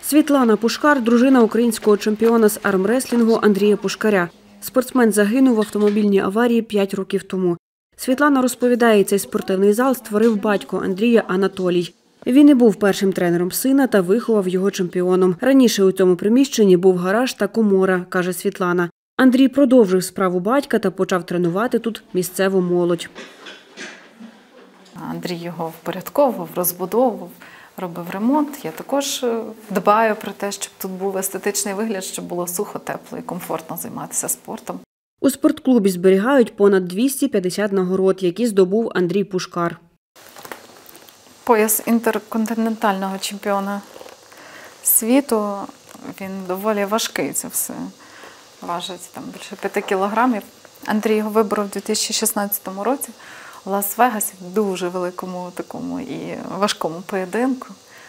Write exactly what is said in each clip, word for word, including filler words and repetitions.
Світлана Пушкар – дружина українського чемпіона з армреслінгу Андрія Пушкаря. Спортсмен загинув в автомобільній аварії п'ять років тому. Світлана розповідає, цей спортивний зал створив батько Андрія Анатолій. Він і був першим тренером сина та виховав його чемпіоном. Раніше у цьому приміщенні був гараж та комора, каже Світлана. Андрій продовжив справу батька та почав тренувати тут місцеву молодь. Андрій його впорядковував, розбудовував, робив ремонт. Я також дбаю про те, щоб тут був естетичний вигляд, щоб було сухо, тепло і комфортно займатися спортом. У спортклубі зберігають понад двісті п'ятдесят нагород, які здобув Андрій Пушкар. Пояс інтерконтинентального чемпіона світу, він доволі важкий, це все важить там більше п'яти кілограмів. Андрій його виборов у дві тисячі шістнадцятому році в Лас-Вегасі в дуже великому такому і важкому поєдинку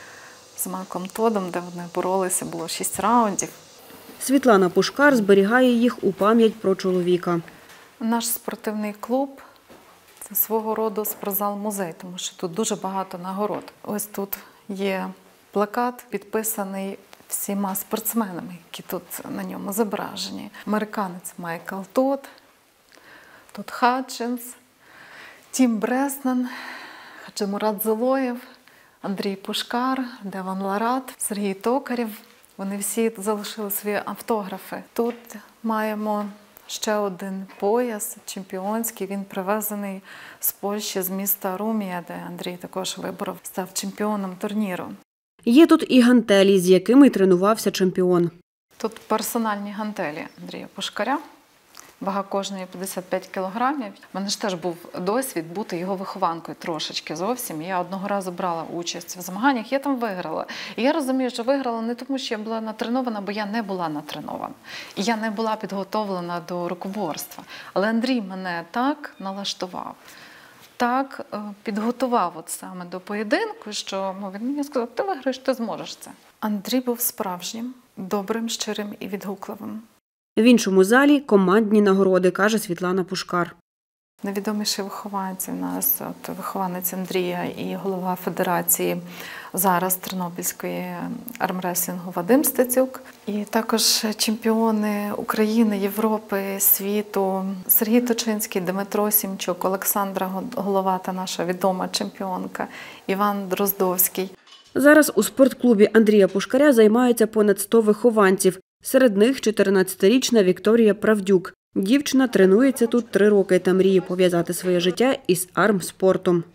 з Майклом Тодом, де вони боролися, було шість раундів. Світлана Пушкар зберігає їх у пам'ять про чоловіка. Наш спортивний клуб – це свого роду спортзал-музей, тому що тут дуже багато нагород. Ось тут є плакат, підписаний всіма спортсменами, які тут на ньому зображені. Американець Майкл Тод, тут Хатчинс, Тім Бреснан, Хаджимурат Золоєв, Андрій Пушкар, Деван Ларат, Сергій Токарєв. Вони всі залишили свої автографи. Тут маємо ще один пояс чемпіонський. Він привезений з Польщі, з міста Румія, де Андрій також виборов, став чемпіоном турніру. Є тут і гантелі, з якими тренувався чемпіон. Тут персональні гантелі Андрія Пушкаря. Вага кожної п'ятдесят п'ять кілограмів. У мене ж теж був досвід бути його вихованкою трошечки зовсім. Я одного разу брала участь в змаганнях, я там виграла. І я розумію, що виграла не тому, що я була натренована, бо я не була натренована. І я не була підготовлена до рукоборства. Але Андрій мене так налаштував, так підготував от саме до поєдинку, що ну, він мені сказав, ти виграєш, ти зможеш це. Андрій був справжнім, добрим, щирим і відгукливим. В іншому залі – командні нагороди, каже Світлана Пушкар. Найвідоміші вихованці у нас, от вихованець Андрія і голова федерації зараз Тернопільської армреслінгу Вадим Стецюк. І також чемпіони України, Європи, світу Сергій Точинський, Дмитро Сімчук, Олександра Головата, наша відома чемпіонка, Іван Дроздовський. Зараз у спортклубі Андрія Пушкаря займаються понад сто вихованців. Серед них чотирнадцятирічна Вікторія Правдюк. Дівчина тренується тут три роки та мріє пов'язати своє життя із армспортом.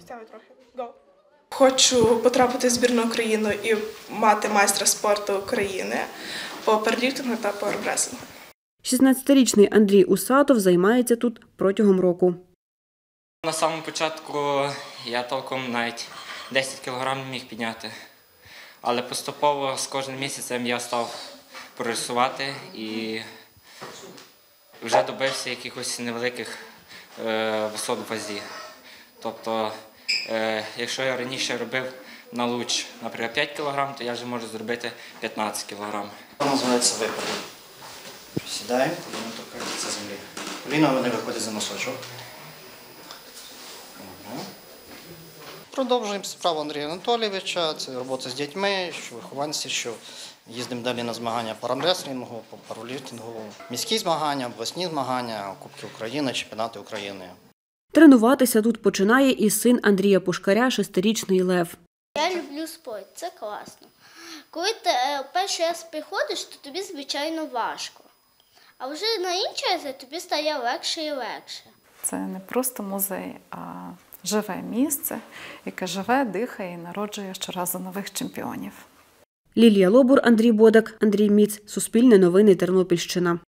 Хочу потрапити в збірну України і мати майстра спорту України по пауерліфтингу та по армреслінгу. шістнадцятирічний Андрій Усатов займається тут протягом року. На самому початку я толком навіть десять кілограмів міг підняти, але поступово з кожним місяцем я став прогресувати і вже добився якихось невеликих е, висот в вазі. Тобто, е, якщо я раніше робив на луч, наприклад, п'ять кілограмів, то я вже можу зробити п'ятнадцять кілограмів. Це називається випад. Сідаємо, коліно торкається землі. Коліно не виходить за носочок. Продовжуємо справу Андрія Анатолійовича, це робота з дітьми, що вихованці, що їздимо далі на змагання по армреслінгу, по пауерліфтингу, міські змагання, обласні змагання, Кубки України, чемпіонати України. Тренуватися тут починає і син Андрія Пушкаря, шестирічний Лев. Я люблю спорт, це класно. Коли ти перший раз приходиш, то тобі, звичайно, важко. А вже на інший раз тобі стає легше і легше. Це не просто музей, а живе місце, яке живе, дихає і народжує щоразу нових чемпіонів. Лілія Лобур, Андрій Бодак, Андрій Міц. Суспільне новини, Тернопільщина.